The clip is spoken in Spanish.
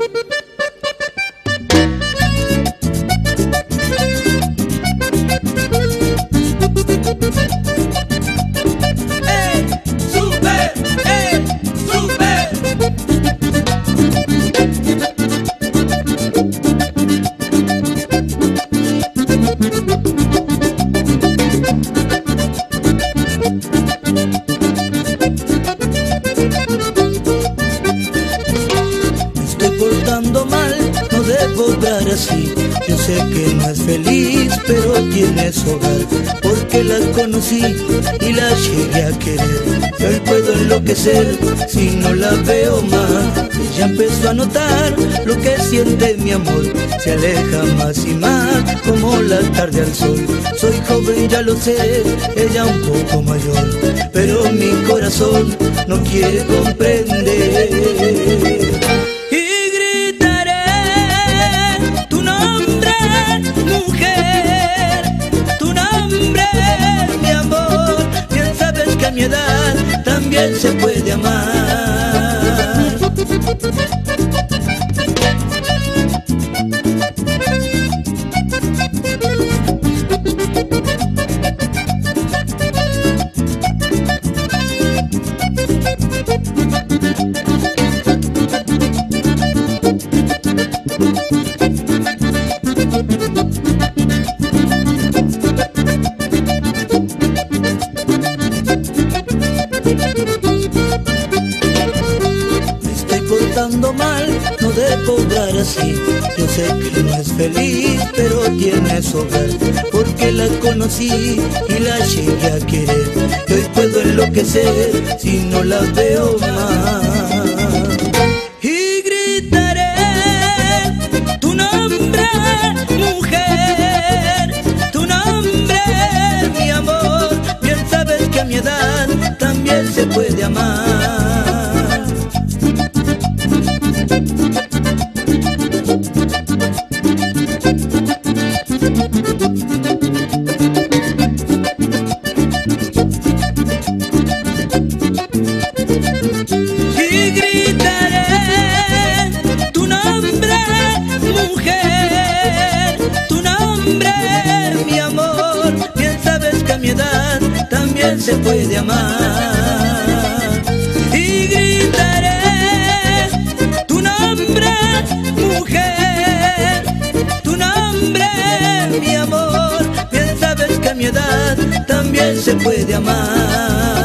No debo obrar así. Yo sé que no es feliz, pero tiene su hogar, porque la conocí y la llegué a querer. Y hoy puedo enloquecer si no la veo más. Ella empezó a notar lo que siente mi amor, se aleja más y más como la tarde al sol. Soy joven, ya lo sé, ella un poco mayor, pero mi corazón no quiere comprender. A mi edad también se puede amar. Mal, no debo obrar así. Yo sé que no es feliz, pero tiene su hogar, porque la conocí y la llegué a querer. Y hoy puedo enloquecer si no la veo más. Y gritaré tu nombre, mujer, tu nombre, mi amor. Bien sabes que a mi edad también se puede amar. Y gritaré tu nombre, mujer, tu nombre, mi amor. Bien sabes que a mi edad también se puede amar. Y gritaré tu nombre, mujer, tu nombre, mi amor. Bien sabes que a mi edad también se puede amar.